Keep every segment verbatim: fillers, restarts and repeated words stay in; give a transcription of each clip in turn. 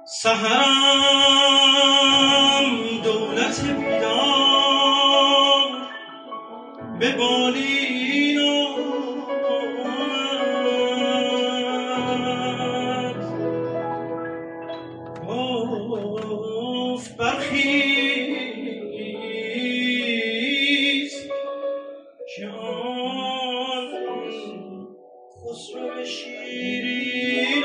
سحرم دولت بیدار به بالین آمد، گفت برخیز که آن خسرو شیرین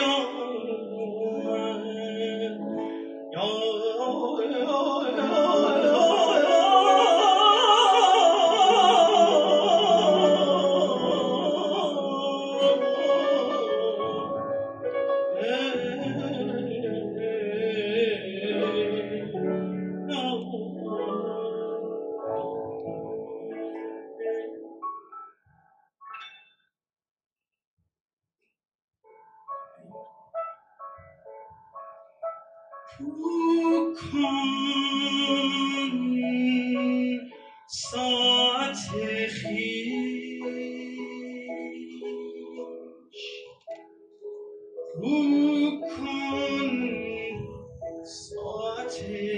کن ساعت خویش، رو کن ساعت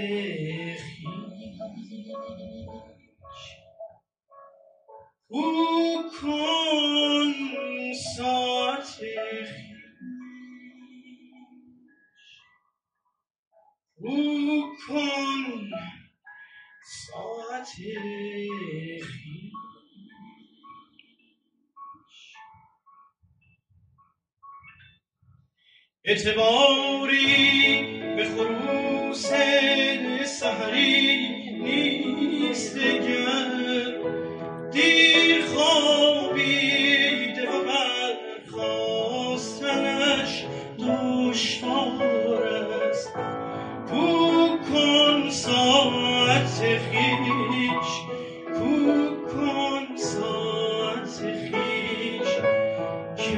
خویش، رو کن ساعت رو کن ساعت خویش. اعتباری به خروس سحری نیست دگر، دیر خوابیده و برخاستنش دشوار است. کو کن ساعت خویش، کو کن ساعت خویش، که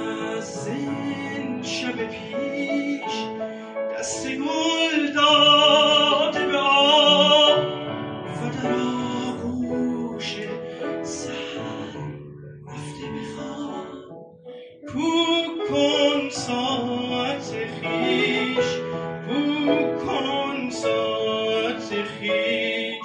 مؤذن شب پیش دست گل داده به آب و در آغوش سحر رفته به خواب. کو کن ساعت خویش، کو کن ساعت خویش.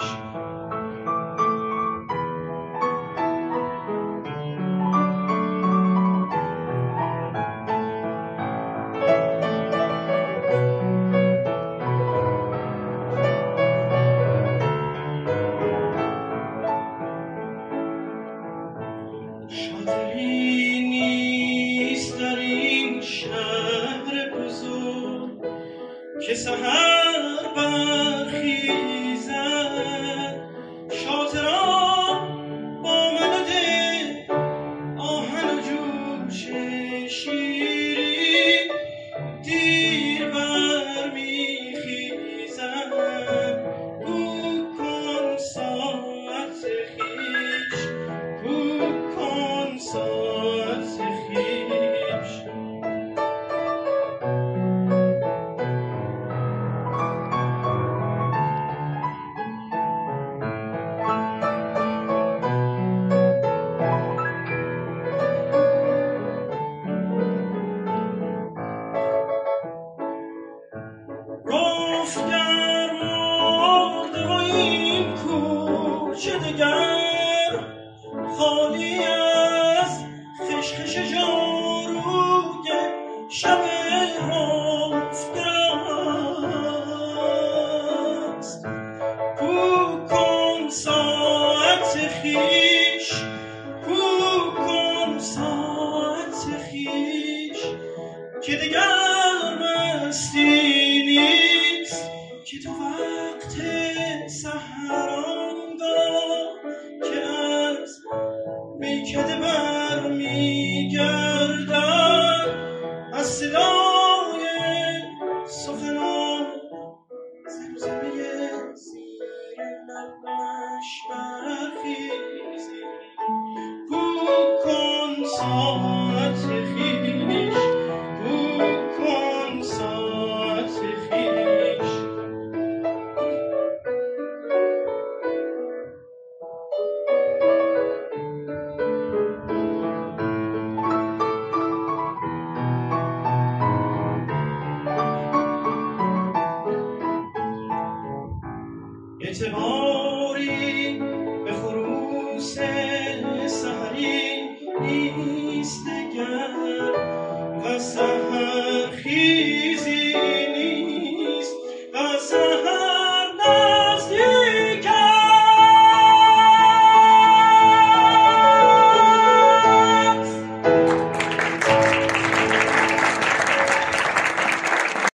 شاطری نیست در این شهر بزرگ که سحر برخیزد. شاطران با من ده آهن و جوش شیرین دیر برمیخیزد. کو کن ساعت خویش، کو کن ساعت خویش. گفت گر مرده و این کوچه دگر خالی از خشخش جاروی شب رفتگر است. کو کن ساعت خویش، کو کن ساعت خویش، که دگر مستی نیست که تو وقت سحرانگاه که از میکده برمیگردد از صدای سخنان زمزمه زیر لبش برخیزی. کو کن ساعت خویش، کو کن ساعت خویش. اعتباری به خروس سحری نیست دگر و سحر خیز